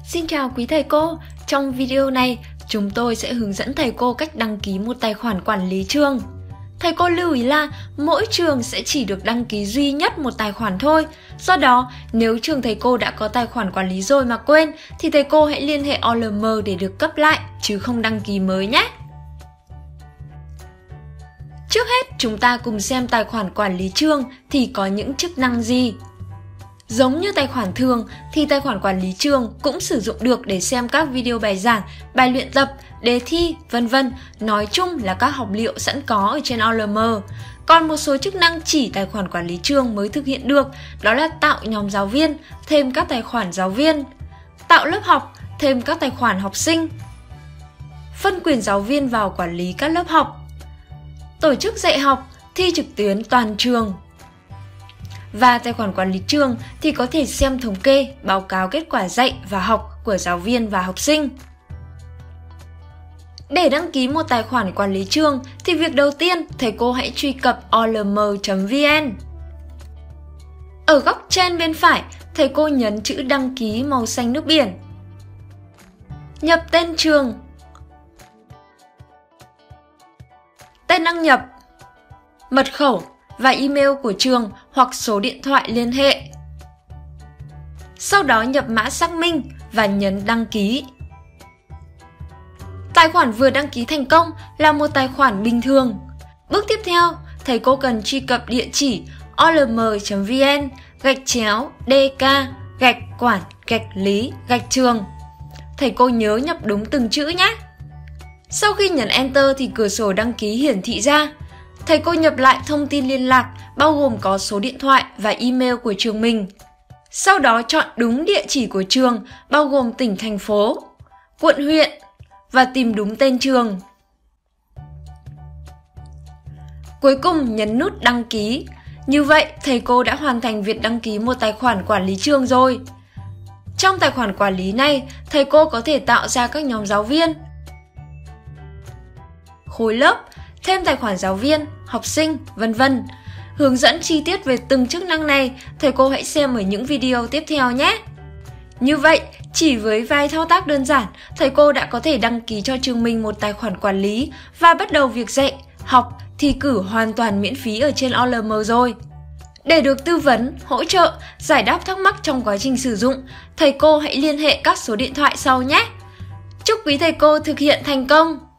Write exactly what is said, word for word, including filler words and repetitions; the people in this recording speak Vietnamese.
Xin chào quý thầy cô, trong video này chúng tôi sẽ hướng dẫn thầy cô cách đăng ký một tài khoản quản lý trường. Thầy cô lưu ý là mỗi trường sẽ chỉ được đăng ký duy nhất một tài khoản thôi. Do đó, nếu trường thầy cô đã có tài khoản quản lý rồi mà quên thì thầy cô hãy liên hệ o lờ em để được cấp lại chứ không đăng ký mới nhé. Trước hết, chúng ta cùng xem tài khoản quản lý trường thì có những chức năng gì. Giống như tài khoản thường thì tài khoản quản lý trường cũng sử dụng được để xem các video bài giảng, bài luyện tập, đề thi, vân vân. Nói chung là các học liệu sẵn có ở trên o lờ em. Còn một số chức năng chỉ tài khoản quản lý trường mới thực hiện được, đó là tạo nhóm giáo viên, thêm các tài khoản giáo viên, tạo lớp học, thêm các tài khoản học sinh, phân quyền giáo viên vào quản lý các lớp học, tổ chức dạy học, thi trực tuyến toàn trường. Và tài khoản quản lý trường thì có thể xem thống kê, báo cáo kết quả dạy và học của giáo viên và học sinh. Để đăng ký một tài khoản quản lý trường thì việc đầu tiên thầy cô hãy truy cập o lờ em chấm vn. Ở góc trên bên phải, thầy cô nhấn chữ đăng ký màu xanh nước biển. Nhập tên trường, tên đăng nhập, mật khẩu và email của trường hoặc số điện thoại liên hệ. Sau đó nhập mã xác minh và nhấn đăng ký. Tài khoản vừa đăng ký thành công là một tài khoản bình thường. Bước tiếp theo, thầy cô cần truy cập địa chỉ o lờ em chấm vn gạch chéo dk gạch quản gạch lý gạch trường. Thầy cô nhớ nhập đúng từng chữ nhé. Sau khi nhấn Enter thì cửa sổ đăng ký hiển thị ra. Thầy cô nhập lại thông tin liên lạc bao gồm có số điện thoại và email của trường mình. Sau đó chọn đúng địa chỉ của trường bao gồm tỉnh, thành phố, quận, huyện và tìm đúng tên trường. Cuối cùng nhấn nút đăng ký. Như vậy, thầy cô đã hoàn thành việc đăng ký một tài khoản quản lý trường rồi. Trong tài khoản quản lý này, thầy cô có thể tạo ra các nhóm giáo viên, khối lớp, thêm tài khoản giáo viên, học sinh, vân vân. Hướng dẫn chi tiết về từng chức năng này, thầy cô hãy xem ở những video tiếp theo nhé. Như vậy, chỉ với vài thao tác đơn giản, thầy cô đã có thể đăng ký cho trường mình một tài khoản quản lý và bắt đầu việc dạy, học, thi cử hoàn toàn miễn phí ở trên o lờ em rồi. Để được tư vấn, hỗ trợ, giải đáp thắc mắc trong quá trình sử dụng, thầy cô hãy liên hệ các số điện thoại sau nhé. Chúc quý thầy cô thực hiện thành công!